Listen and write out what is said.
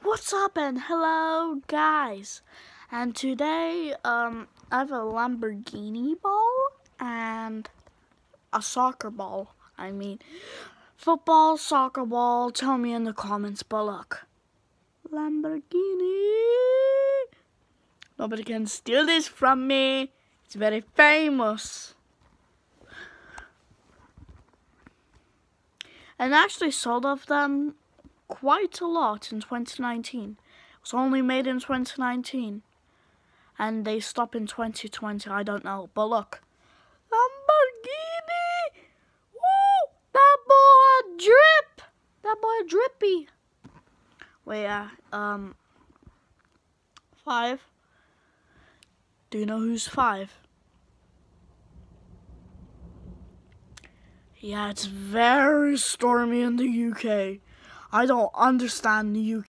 What's up and hello guys, and today I have a Lamborghini ball and a soccer ball. I mean football, soccer ball, tell me in the comments. But look, Lamborghini, nobody can steal this from me. It's very famous. And actually sold of them quite a lot in 2019. It was only made in 2019. And they stopped in 2020, I don't know. But look. Lamborghini! Woo! That boy drip! That boy drippy. Wait, 5. Do you know who's 5? Yeah, it's very stormy in the UK. I don't understand the UK.